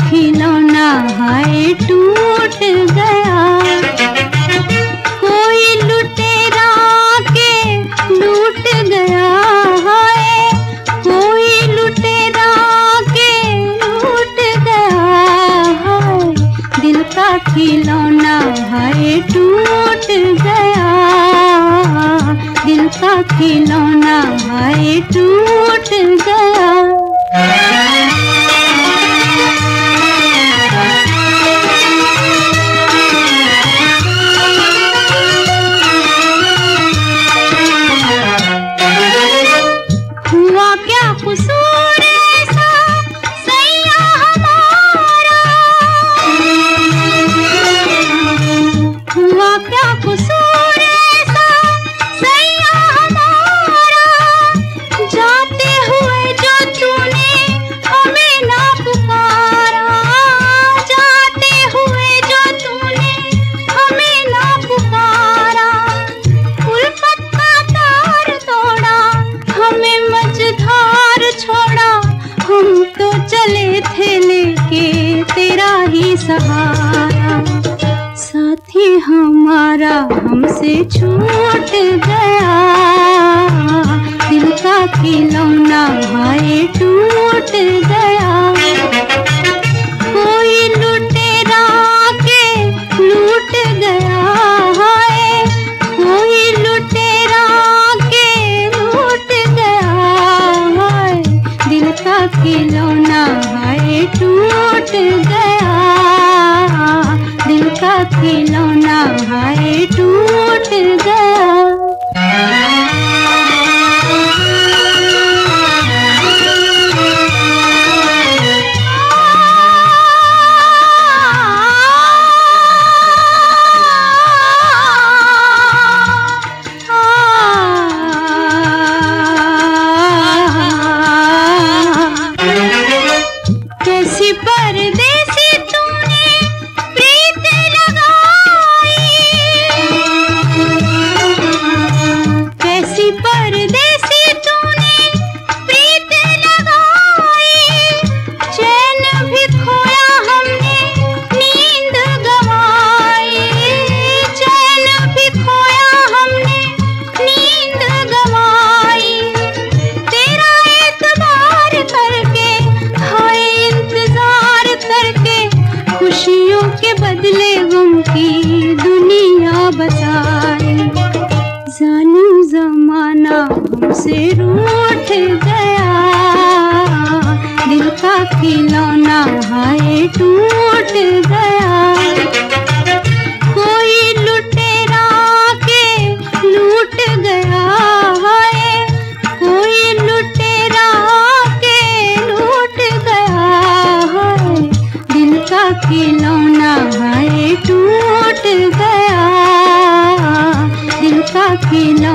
खिलौना हाय टूट गया। कोई लुटेरा के लूट गया हाय, कोई लुटेरा के लूट गया हाय, दिल का खिलौना हाय टूट गया, दिल का खिलौना हाय टूट गया। हुआ क्या कसूर ऐसा सैया हमारा, हुआ क्या कसूर ऐसा सैया हमारा, जाते हुए जो तूने हमें ना पुकारा, जाते हुए जो तूने हमें ना पुकारा, उल्फत का तार तोड़ा हमें मझधार छोड़ा, हम तो चले थे लेके तेरा ही सहारा, साथी हमारा हमसे छूट गया, दिल का खिलौना हाय टूट गया। कोई लुटेरा के लूट गया हाय, कोई लुटेरा के लूट गया हाय, दिल का खिलौना हाय टूट गया, दिल का खिलौना हाय टूट गया। कैसी परदेसी तूने प्रीत लगाई, कैसी परदेसी तूने प्रीत लगाई, चैन भी खोया हमने नींद गवाई, चैन भी खोया हमने नींद गवाई, तेरा एतबार करके हाय इंतजार करके, खुशियों के बदले गम की दुनिया बसाई, जालिम जमाना हमसे रूठ गया, दिल का खिलौना हाय टूट गया। कोई लुटेरा के लूट गया हाय, कोई लुटेरा के लूट गया हाय, दिल का खिलौना हाय टूट गया, दिल का खिलौना